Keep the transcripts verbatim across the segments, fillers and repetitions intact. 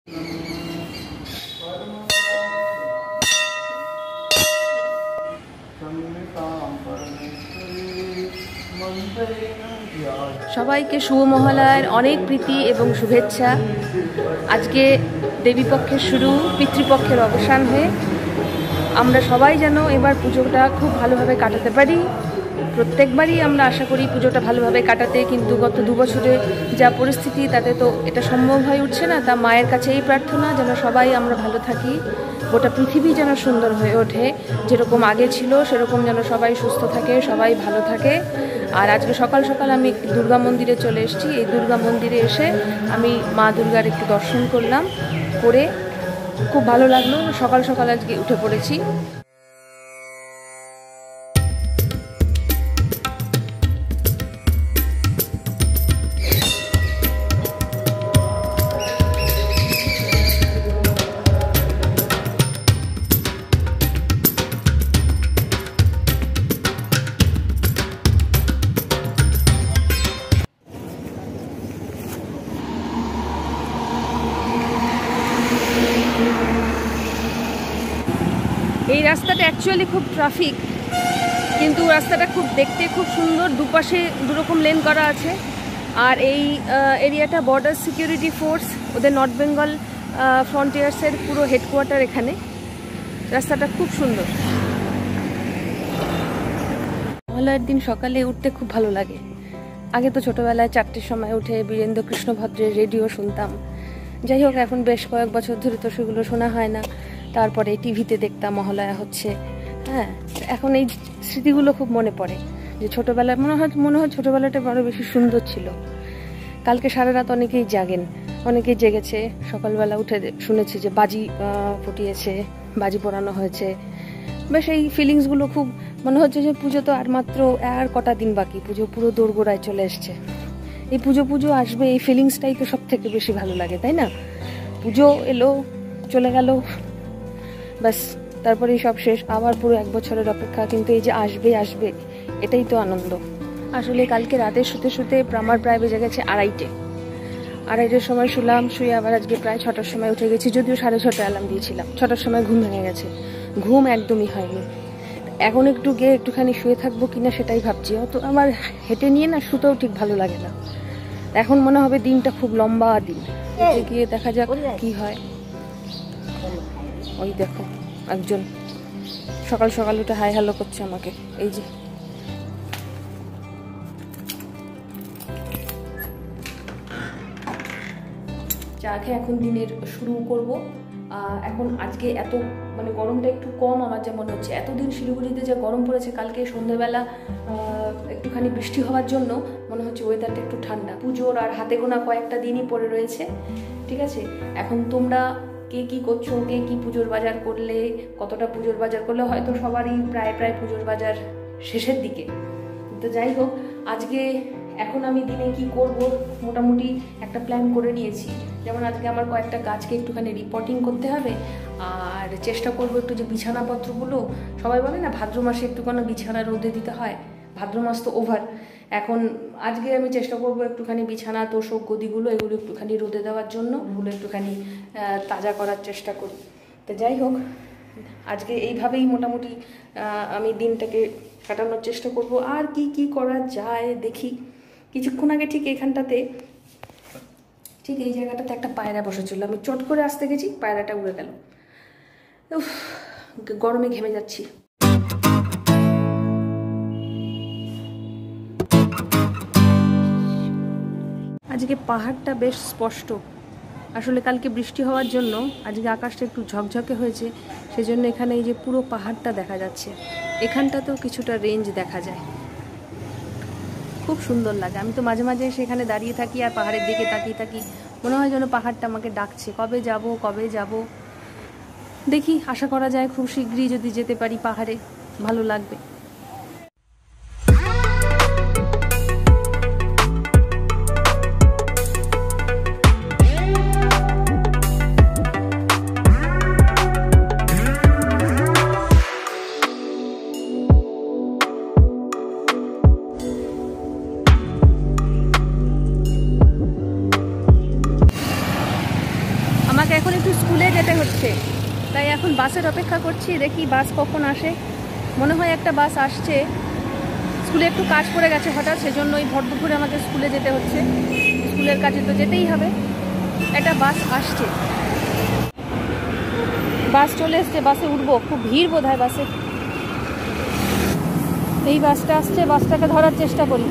সবাইকে শুভ মহালয়ার অনেক প্রীতি এবং শুভেচ্ছা। আজকে দেবীপক্ষের শুরু, পিতৃপক্ষের অবসান হয়ে আমরা সবাই যেন এবার পুজোটা খুব ভালোভাবে কাটাতে পারি। প্রত্যেকবারই আমরা আশা করি পুজোটা ভালোভাবে কাটাতে, কিন্তু গত দু বছরে যা পরিস্থিতি তাতে তো এটা সম্ভব হয়ে উঠছে না। তা মায়ের কাছে এই প্রার্থনা যেন সবাই আমরা ভালো থাকি, গোটা পৃথিবী যেন সুন্দর হয়ে ওঠে, যেরকম আগে ছিল সেরকম যেন সবাই সুস্থ থাকে, সবাই ভালো থাকে। আর আজকে সকাল সকাল আমি একটু দুর্গা মন্দিরে চলে এসেছি। এই দুর্গা মন্দিরে এসে আমি মা দুর্গার একটু দর্শন করলাম, করে খুব ভালো লাগলো। সকাল সকাল আজকে উঠে পড়েছি। এই রাস্তাটা অ্যাকচুয়ালি খুব ট্রাফিক, কিন্তু রাস্তাটা খুব দেখতে খুব সুন্দর, দুপাশে দুরকম লেন করা আছে। আর এই এরিয়াটা বর্ডার সিকিউরিটি ফোর্স, ওদের নর্থ বেঙ্গল ফ্রন্টিয়ার্সের পুরো হেডকোয়ার্টার এখানে। রাস্তাটা খুব সুন্দর। মহালয়ার দিন সকালে উঠতে খুব ভালো লাগে। আগে তো ছোটোবেলায় চারটের সময় উঠে বীরেন্দ্র কৃষ্ণ ভদ্রের রেডিও শুনতাম। যাই হোক, এখন বেশ কয়েক বছর ধরে তো সেগুলো শোনা হয় না। তারপরে টিভিতে দেখতাম মহালয়া হচ্ছে। হ্যাঁ, এখন এই স্মৃতিগুলো খুব মনে পড়ে, যে ছোটোবেলায় মনে হয় মনে হয় ছোটোবেলাটা বড় বেশি সুন্দর ছিল। কালকে সারা রাত অনেকেই জাগেন, অনেকেই জেগেছে। সকালবেলা উঠে শুনেছি যে বাজি ফুটিয়েছে, বাজি পোড়ানো হয়েছে। বেশ এই ফিলিংসগুলো খুব মনে হচ্ছে যে পুজো তো আর মাত্র আর কটা দিন বাকি, পুজো পুরো দোরগোড়ায় চলে এসছে। এই পুজো পুজো আসবে, এই ফিলিংসটাই তো সব থেকে বেশি ভালো লাগে, তাই না? পুজো এলো, চলে গেল, ব্যাস, তারপরেই সব শেষ। আবার পুরো এক বছরের অপেক্ষা, কিন্তু এই যে আসবে আসবে এটাই তো আনন্দ। আসলে কালকে রাতে শুতে শুতে আমার প্রায় বেজে গেছে আড়াইটে। আড়াইটের সময় শুলাম, শুয়ে আবার আজকে প্রায় ছটার সময় উঠে গেছি, যদিও সাড়ে ছটা অ্যালার্ম দিয়েছিলাম। ছটার সময় ঘুম ভেঙে গেছে, ঘুম একদমই হয়নি। এখন একটু গিয়ে একটুখানি শুয়ে থাকবো কিনা সেটাই ভাবছি। অত আমার হেঁটে নিয়ে না শুতেও ঠিক ভালো লাগে না। এখন মনে হবে দিনটা খুব লম্বা দিন, গিয়ে দেখা যাক কি হয়। ওই দেখো একজন সকাল সকাল উঠে হাই হ্যালো করছে আমাকে। এই যে চা খেয়ে এখন দিনের শুরু করব। এখন আজকে এত মানে গরমটা একটু কম আমার যা মনে হচ্ছে। এতদিন শিলিগুড়িতে যা গরম পড়েছে, কালকে সন্ধ্যেবেলা একটুখানি বৃষ্টি হওয়ার জন্য মনে হচ্ছে ওয়েদারটা একটু ঠান্ডা। পুজোর আর হাতে গোনা কয়েকটা দিনই পড়ে রয়েছে, ঠিক আছে? এখন তোমরা কে কী করছো, কে কী পুজোর বাজার করলে, কতটা পুজোর বাজার করলে, হয়তো সবারই প্রায় প্রায় পুজোর বাজার শেষের দিকে। তো যাই হোক, আজকে এখন আমি দিনে কি করব মোটামুটি একটা প্ল্যান করে নিয়েছি। যেমন আজকে আমার কয়েকটা গাছকে একটুখানি রিপোর্টিং করতে হবে, আর চেষ্টা করব একটু যে বিছানাপত্রগুলো, সবাই বলে না ভাদ্র মাসে একটুখানি বিছানা রোদে দিতে হয়, ভাদ্র মাস তো ওভার। এখন আজকে আমি চেষ্টা করব একটুখানি বিছানা তোষক গদিগুলো এগুলো একটুখানি রোদে দেওয়ার জন্য, ওগুলো একটুখানি তাজা করার চেষ্টা করি। তো যাই হোক, আজকে এইভাবেই মোটামুটি আমি দিনটাকে কাটানোর চেষ্টা করব। আর কি কি করা যায় দেখি। কিছুক্ষণ আগে ঠিক এখানটাতে, ঠিক এই জায়গাটাতে একটা পায়রা বসেছিল, আমি চট করে আসতে গেছি, পায়রাটা উড়ে গেল। উফ, গরমে ঘেমে যাচ্ছি। আজকে পাহাড়টা বেশ স্পষ্ট। আসলে কালকে বৃষ্টি হওয়ার জন্য আজকে আকাশটা একটু ঝকঝকে হয়েছে, সেজন্য এখানে এই যে পুরো পাহাড়টা দেখা যাচ্ছে। এখানটাতেও কিছুটা রেঞ্জ দেখা যায়, খুব সুন্দর লাগে। আমি তো মাঝে মাঝে সেখানে দাঁড়িয়ে থাকি আর পাহাড়ের দিকে তাকিয়ে থাকি, মনে হয় যেন পাহাড়টা আমাকে ডাকছে, কবে যাব কবে যাব। দেখি, আশা করা যায় খুব শীঘ্রই যদি যেতে পারি পাহাড়ে, ভালো লাগবে। আমাকে এখন একটু স্কুলে যেতে হচ্ছে, তাই এখন বাসের অপেক্ষা করছি, দেখি বাস কখন আসে। মনে হয় একটা বাস আসছে, স্কুলে একটু কাজ পড়ে গেছে হঠাৎ, সেজন্য ওই ভর দুপুরে আমাকে স্কুলে যেতে হচ্ছে। স্কুলের কাজে তো যেতেই হবে। একটা বাস আসছে, বাস চলে এসছে, বাসে উঠবো। খুব ভিড় বোধ হয় বাসে। এই বাসটা আসছে, বাসটাকে ধরার চেষ্টা করি।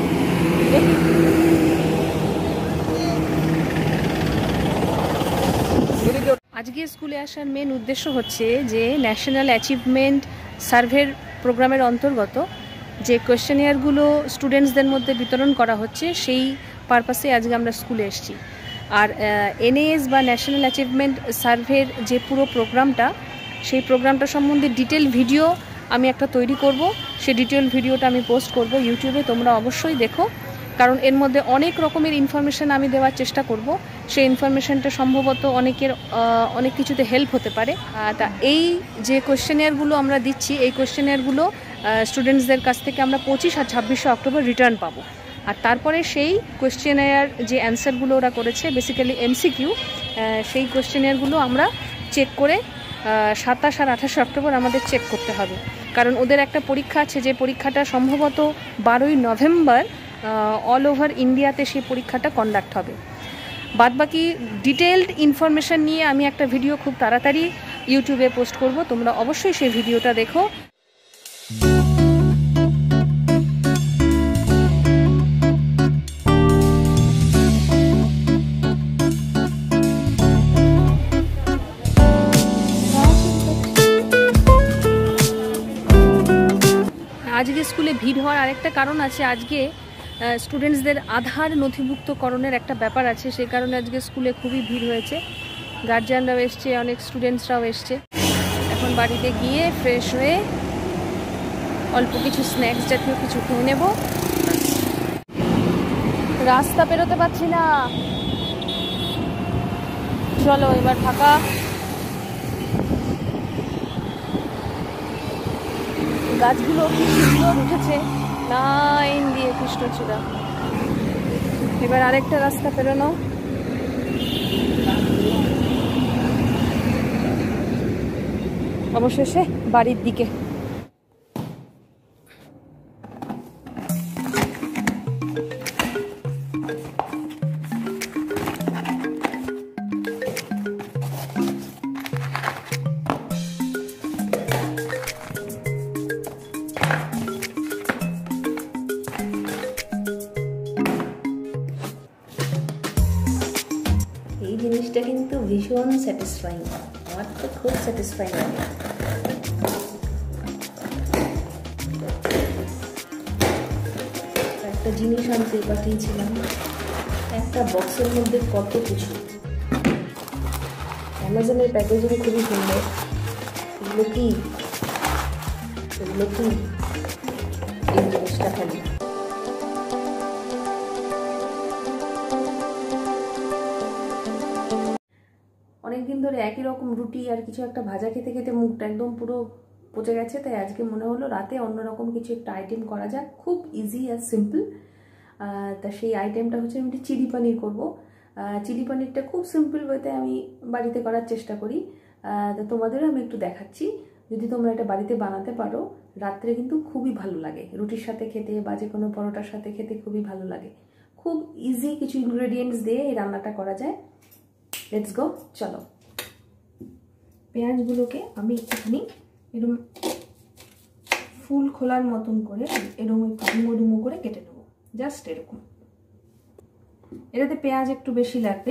আজকে স্কুলে আসার মেন উদ্দেশ্য হচ্ছে যে ন্যাশনাল অ্যাচিভমেন্ট সার্ভের প্রোগ্রামের অন্তর্গত যে কোয়েশ্চেনিয়ারগুলো স্টুডেন্টসদের মধ্যে বিতরণ করা হচ্ছে, সেই পারপাসে আজকে আমরা স্কুলে এসেছি। আর এনএএস বা ন্যাশনাল অ্যাচিভমেন্ট সার্ভের যে পুরো প্রোগ্রামটা, সেই প্রোগ্রামটা সম্বন্ধে ডিটেল ভিডিও আমি একটা তৈরি করব। সেই ডিটেল ভিডিওটা আমি পোস্ট করব ইউটিউবে, তোমরা অবশ্যই দেখো, কারণ এর মধ্যে অনেক রকমের ইনফরমেশান আমি দেওয়ার চেষ্টা করব। সেই ইনফরমেশানটা সম্ভবত অনেকের অনেক কিছুতে হেল্প হতে পারে। তা এই যে কোয়েশ্চেনিয়ারগুলো আমরা দিচ্ছি, এই কোয়েশ্চেনিয়ারগুলো স্টুডেন্টসদের কাছ থেকে আমরা পঁচিশ আর ছাব্বিশে অক্টোবর রিটার্ন পাবো। আর তারপরে সেই কোয়েশ্চেনিয়ার যে অ্যান্সারগুলো ওরা করেছে, বেসিক্যালি এমসিকিউ, সেই কোয়েশ্চেনিয়ারগুলো আমরা চেক করে সাতাশ আর আঠাশে অক্টোবর আমাদের চেক করতে হবে। কারণ ওদের একটা পরীক্ষা আছে, যে পরীক্ষাটা সম্ভবত বারোই নভেম্বর অল ওভার ইন্ডিয়াতে সেই পরীক্ষাটা কন্ডাক্ট হবে। বাদবাকি ডিটেলড ইনফরমেশান নিয়ে আমি একটা ভিডিও খুব তাড়াতাড়ি ইউটিউবে পোস্ট করব, তোমরা অবশ্যই সেই ভিডিওটা দেখো। আজকে স্কুলে ভিড় হওয়ার আরেকটা কারণ আছে। আজকে স্টুডেন্টসদের আধার নথিভুক্তকরণের একটা ব্যাপার আছে, সেই কারণে আজকে স্কুলে খুবই ভিড় হয়েছে। গার্জিয়ানরাও এসছে, অনেক স্টুডেন্টসরাও এসছে। এখন বাড়িতে গিয়ে ফ্রেশ হয়ে অল্প কিছু স্ন্যাক্স জাতীয় কিছু খেয়ে নেব। রাস্তা পেরোতে পারছি না, চলো এবার ফাঁকা। গাছগুলো কি সুন্দর উঠেছে লাইন দিয়ে কৃষ্ণচূড়া। এবার আরেকটা রাস্তা পেরোনো। অবশেষে বাড়ির দিকে। এই জিনিসটা কিন্তু ভীষণ স্যাটিসফাইং, আমার তো খুব স্যাটিসফাইং লাগে। একটা জিনিস আনতে পাঠিয়েছিলাম, একটা বক্সের মধ্যে কত কিছু। অ্যামাজনের প্যাকেজিং খুবই সুন্দর। এগুলো কি এগুলো কি এই জিনিসটা খালি অনেকদিন ধরে একই রকম রুটি আর কিছু একটা ভাজা খেতে খেতে মুখটা একদম পুরো পচে গেছে। তাই আজকে মনে হলো রাতে অন্যরকম কিছু একটা আইটেম করা যাক, খুব ইজি আর সিম্পল। তা সেই আইটেমটা হচ্ছে আমি চিলি পনির করবো। চিলি পনিরটা খুব সিম্পল ওয়েতে আমি বাড়িতে করার চেষ্টা করি। তা তোমাদেরও আমি একটু দেখাচ্ছি। যদি তোমরা এটা বাড়িতে বানাতে পারো, রাত্রে কিন্তু খুবই ভালো লাগে, রুটির সাথে খেতে বা যে কোনো পরোটার সাথে খেতে খুবই ভালো লাগে। খুব ইজি কিছু ইনগ্রেডিয়েন্টস দিয়ে এই রান্নাটা করা যায়। লেটস গো, চলো। পেঁয়াজগুলোকে আমি একটুখানি এরকম ফুল খোলার মতন করে এরকম একটু ডুমো ডুমো করে কেটে নেব, জাস্ট এরকম। এটাতে পেঁয়াজ একটু বেশি লাগবে।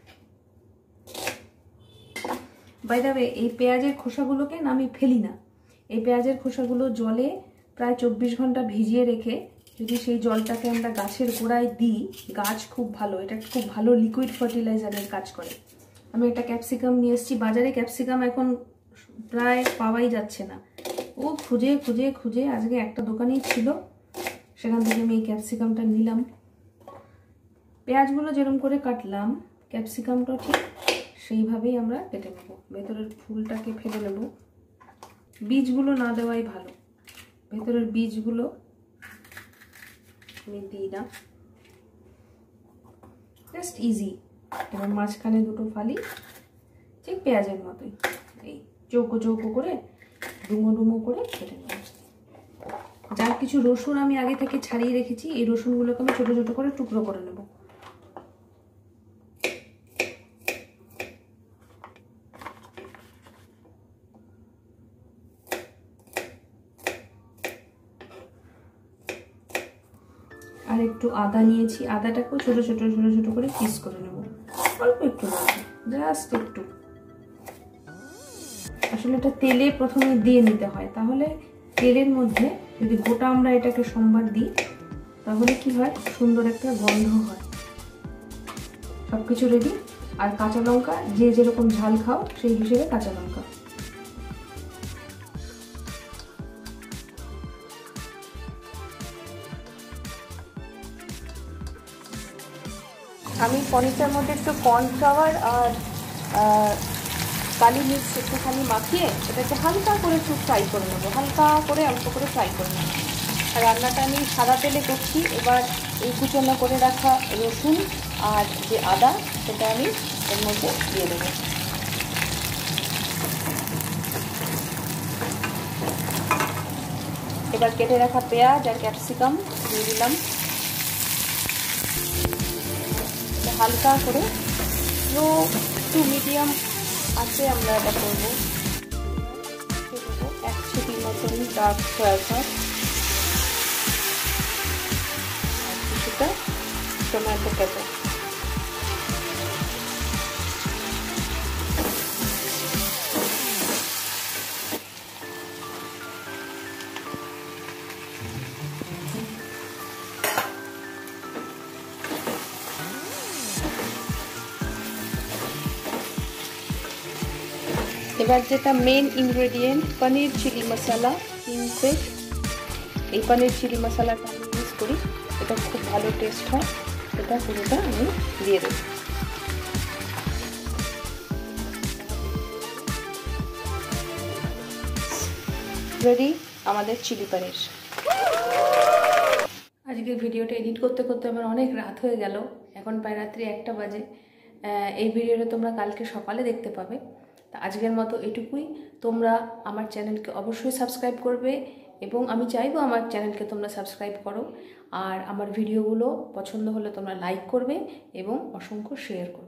বাই দ্য ওয়ে, এই পেঁয়াজের খোসাগুলোকে না আমি ফেলি না। এই পেঁয়াজের খোসাগুলো জলে প্রায় চব্বিশ ঘন্টা ভিজিয়ে রেখে যদি সেই জলটাকে আমরা গাছের গোড়ায় দিই, গাছ খুব ভালো, এটা খুব ভালো লিকুইড ফার্টিলাইজারের কাজ করে। আমি একটা ক্যাপসিকাম নিয়ে এসেছি, বাজারে ক্যাপসিকাম এখন প্রায় পাওয়াই যাচ্ছে না। ও খুঁজে খুঁজে খুঁজে আজকে একটা দোকানেই ছিল, সেখান থেকে আমি এই ক্যাপসিকামটা নিলাম। পেঁয়াজগুলো যেরকম করে কাটলাম, ক্যাপসিকামটা ঠিক সেইভাবেই আমরা কেটে নেব। ভেতরের ফুলটাকে ফেলে নেব, বীজগুলো না দেওয়াই ভালো। ভেতরের বীজগুলো আমি দিই না, জাস্ট ইজি। এবার মাঝখানে দুটো ফালি ঠিক পেঁয়াজের মতোই এই চৌকো চৌকো করে ডুমো ডুমো করে কেটে নেব। যার কিছু রসুন আমি আগে থেকে ছাড়িয়ে রেখেছি, এই রসুনগুলোকে আমি ছোটো ছোটো করে টুকরো করে নেব। আর একটু আদা নিয়েছি, আদাটাকেও ছোটো ছোটো ছোটো ছোটো করে পিস করে নেব, অল্প একটু লাগবে, জাস্ট একটু। আসলে এটা তেলে প্রথমে দিয়ে নিতে হয়, তাহলে তেলের মধ্যে যদি গোটা আমরা এটাকে সম্বার দিই তাহলে কি হয়, সুন্দর একটা গন্ধ হয়। সব কিছু রেডি। আর কাঁচা লঙ্কা যে যেরকম ঝাল খাও সেই হিসেবে কাঁচা লঙ্কা। আমি পনিরটার মধ্যে একটু কর্নফ্লাওয়ার আর কালি মিক্স একটুখানি মাখিয়ে এটাকে হালকা করে একটু ফ্রাই করে নেবো, হালকা করে অল্প করে ফ্রাই করে নেবো। আর রান্নাটা আমি সাদা তেলে করছি। এবার এই কুচনো করে রাখা রসুন আর যে আদা সেটা আমি এর মধ্যে দিয়ে দেবো। এবার কেটে রাখা পেঁয়াজ আর ক্যাপসিকাম দিয়ে দিলাম। হালকা করে লো টু মিডিয়াম আছে আমরা এটা করবো। এক ছিটি মতন ডার্ক সয়া সস আর কিছুটা টমেটো কেচাপ। এবার যেটা main ingredient paneer chilli masala kingfish, এই পনির চিলি মশলাটা আমি ইউজ করি, এটা খুব ভালো টেস্ট হয়। এটা পুরোটা আমি দিয়ে দেব। রেডি আমাদের চিলি পনির। আজকের ভিডিওটা এডিট করতে করতে আমার অনেক রাত হয়ে গেল, এখন প্রায় রাত্রি একটা বাজে। এই ভিডিওটা তোমরা কালকে সকালে দেখতে পাবে। তা আজকের মতো এটুকুই। তোমরা আমার চ্যানেলকে অবশ্যই সাবস্ক্রাইব করবে এবং আমি চাইবো আমার চ্যানেলকে তোমরা সাবস্ক্রাইব করো। আর আমার ভিডিওগুলো পছন্দ হলে তোমরা লাইক করবে এবং অসংখ্য শেয়ার করবে।